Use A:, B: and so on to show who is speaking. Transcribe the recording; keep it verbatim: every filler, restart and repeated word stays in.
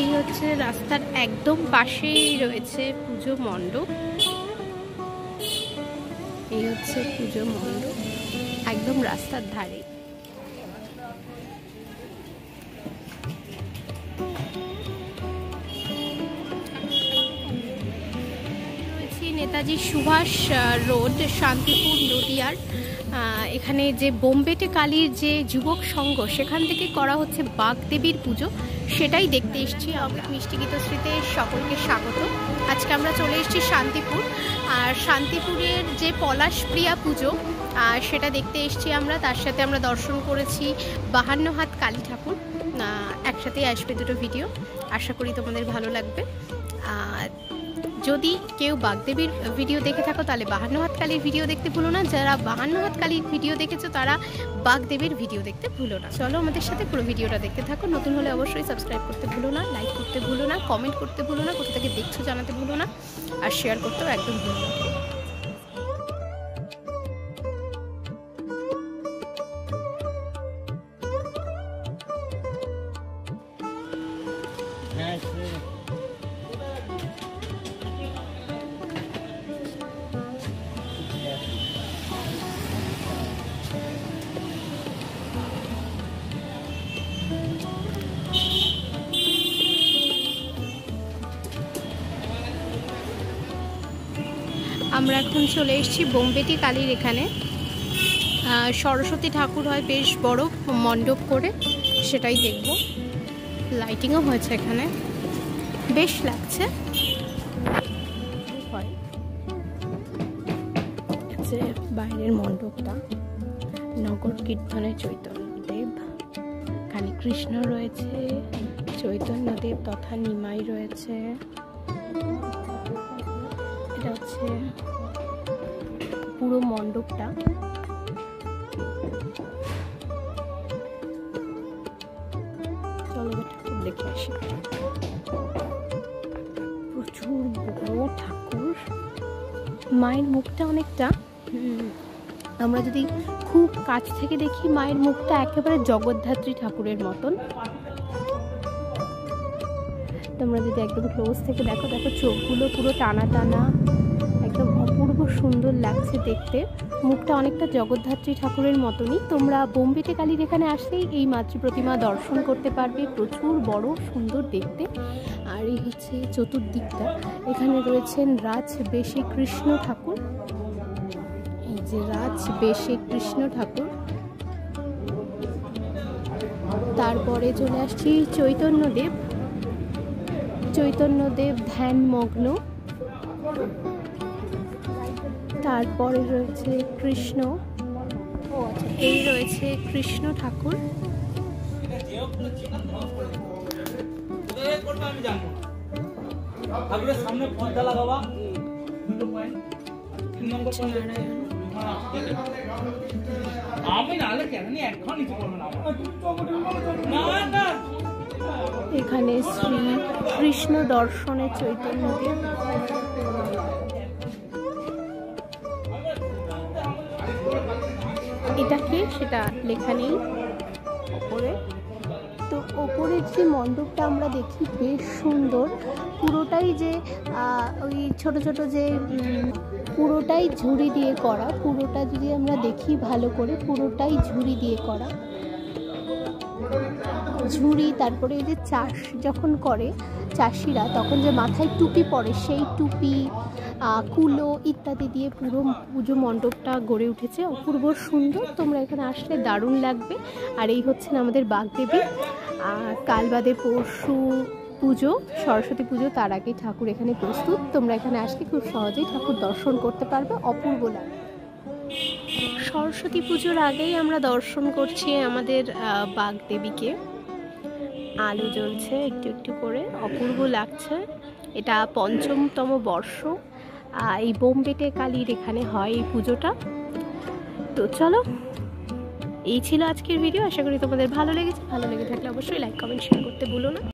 A: এই হচ্ছে রাস্তার একদম পাশেই রয়েছে পুজো মণ্ডপ। এই হচ্ছে পুজো মণ্ডপ একদম রাস্তার ধারে। নেতাজি সুভাষ রোড, শান্তিপুর, নদিয়ার। এখানে যে বোমবেটে কালীর যে যুবক সংঘ, সেখান থেকে করা হচ্ছে বাগদেবীর পুজো, সেটাই দেখতে এসেছি। আমরা মিষ্টি গীতশ্রীতে সকলকে স্বাগত। আজকে আমরা চলে এসেছি শান্তিপুর, আর শান্তিপুরের যে পলাশপ্রিয়া পুজো সেটা দেখতে এসেছি আমরা। তার সাথে আমরা দর্শন করেছি বাহান্ন হাত কালী ঠাকুর। একসাথেই আসবে দুটো ভিডিও, আশা করি তোমাদের ভালো লাগবে। যদি কেউ বাগদেবীর ভিডিও দেখে থাকো তাহলে বাহান্ন হাত কালীর ভিডিও দেখতে ভুলো না, যারা বাহান্ন হাত কালীর ভিডিও দেখেছো তারা বাগদেবীর ভিডিও দেখতে ভুলো না। চলো আমাদের সাথে পুরো ভিডিওটা দেখতে থাকো। নতুন হলে অবশ্যই সাবস্ক্রাইব করতে ভুলো না, লাইক করতে ভুলো না, কমেন্ট করতে ভুলো না, কোথা থেকে দেখছো জানাতে ভুলো না, আর শেয়ার করতেও একদম ভুলো না। আমরা এখন চলে এসেছি বোমবেটি কালীর এখানে। সরস্বতী ঠাকুর হয় বেশ বড় মণ্ডপ করে, সেটাই দেখব। লাইটিংও হয়েছে এখানে, বেশ লাগছে। যে বাইরের মণ্ডপটা, নগর কীর্তনের চৈতন্যদেব, এখানে কৃষ্ণ রয়েছে, চৈতন্যদেব তথা নিমাই রয়েছে। এটা হচ্ছে পুরো মণ্ডপটা। চলো ঠাকুর দেখে আসি। প্রচুর বড় ঠাকুর, মায়ের মুখটা অনেকটা, আমরা যদি খুব কাছ থেকে দেখি মায়ের মুখটা একেবারে জগদ্ধাত্রী ঠাকুরের মতন। তোমরা যদি একদম ক্লোজ থেকে দেখো, দেখো চোখগুলো পুরো টানা টানা, একদম অপূর্ব সুন্দর লাগছে দেখতে। মুখটা অনেকটা জগদ্ধাত্রী ঠাকুরের মতনই। তোমরা বোমবেটে কালীর এখানে আসলেই এই মাতৃ প্রতিমা দর্শন করতে পারবে, প্রচুর বড় সুন্দর দেখতে। আর এই হচ্ছে চতুর্দিকটা, এখানে রয়েছেন রাজ বেশে কৃষ্ণ ঠাকুর। এই যে রাজ বেশে কৃষ্ণ ঠাকুর। তারপরে চলে আসছি চৈতন্যদেব। চৈতন্যদেব ধ্যানমগ্ন। তারপরে রয়েছে কৃষ্ণ, এই রয়েছে কৃষ্ণ ঠাকুর। এখানে শ্রী কৃষ্ণ দর্শনে চৈতন্যদেব। এটাকে সেটা লেখা নেই ওপরে। তো ওপরের যে মণ্ডপটা আমরা দেখি বেশ সুন্দর, পুরোটাই যে ওই ছোট ছোট যে পুরোটাই ঝুড়ি দিয়ে করা। পুরোটা যদি আমরা দেখি ভালো করে, পুরোটাই ঝুড়ি দিয়ে করা। ঝুড়ি, তারপরে এই যে চাষ যখন করে চাষিরা, তখন যে মাথায় টুপি পরে, সেই টুপি, কুলো ইত্যাদি দিয়ে পুরো পুজো মণ্ডপটা গড়ে উঠেছে, অপূর্ব সুন্দর। তোমরা এখানে আসলে দারুণ লাগবে। আর এই হচ্ছেন আমাদের বাগদেবী। কাল বাদে পরশু পুজো, সরস্বতী পুজো, তার আগে ঠাকুর এখানে প্রস্তুত। তোমরা এখানে আসলে খুব সহজেই ঠাকুর দর্শন করতে পারবে, অপূর্ব লাগে। সরস্বতী পুজোর আগেই আমরা দর্শন করছি আমাদের বাগদেবীকে। আলো জ্বলছে একটু একটু করে, অপূর্ব লাগছে। এটা পঞ্চমতম বর্ষ এই বোমবেটে কালীর এখানে হয় এই পুজোটা। তো চলো, এই ছিল আজকের ভিডিও। আশা করি তোমাদের ভালো লেগেছে। ভালো লেগে থাকলে অবশ্যই লাইক কমেন্ট শেয়ার করতে ভুলো না।